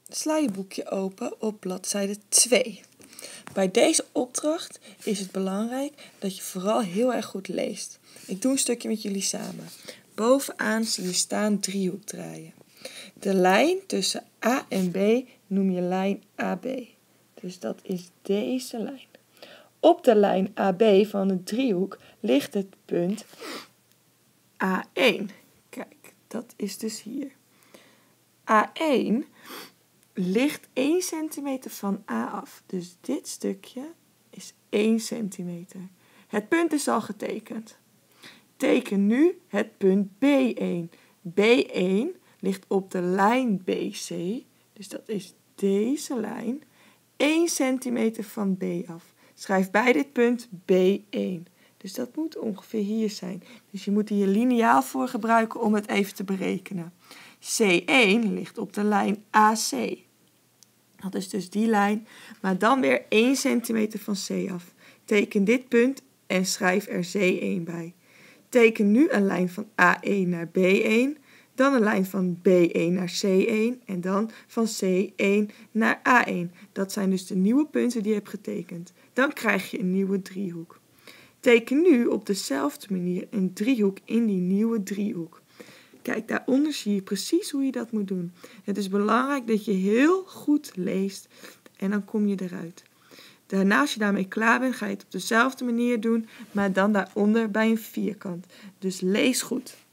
Sla je boekje open op bladzijde 2. Bij deze opdracht is het belangrijk dat je vooral heel erg goed leest. Ik doe een stukje met jullie samen. Bovenaan zie je staan driehoek draaien. De lijn tussen A en B noem je lijn AB. Dus dat is deze lijn. Op de lijn AB van de driehoek ligt het punt A1. Kijk, dat is dus hier. A1 ligt 1 centimeter van A af. Dus dit stukje is 1 centimeter. Het punt is al getekend. Teken nu het punt B1. B1 ligt op de lijn BC. Dus dat is deze lijn. 1 centimeter van B af. Schrijf bij dit punt B1. Dus dat moet ongeveer hier zijn. Dus je moet hier liniaal voor gebruiken om het even te berekenen. C1 ligt op de lijn AC. Dat is dus die lijn, maar dan weer 1 centimeter van C af. Teken dit punt en schrijf er C1 bij. Teken nu een lijn van A1 naar B1, dan een lijn van B1 naar C1 en dan van C1 naar A1. Dat zijn dus de nieuwe punten die je hebt getekend. Dan krijg je een nieuwe driehoek. Teken nu op dezelfde manier een driehoek in die nieuwe driehoek. Kijk, daaronder zie je precies hoe je dat moet doen. Het is belangrijk dat je heel goed leest en dan kom je eruit. Daarna, als je daarmee klaar bent, ga je het op dezelfde manier doen, maar dan daaronder bij een vierkant. Dus lees goed.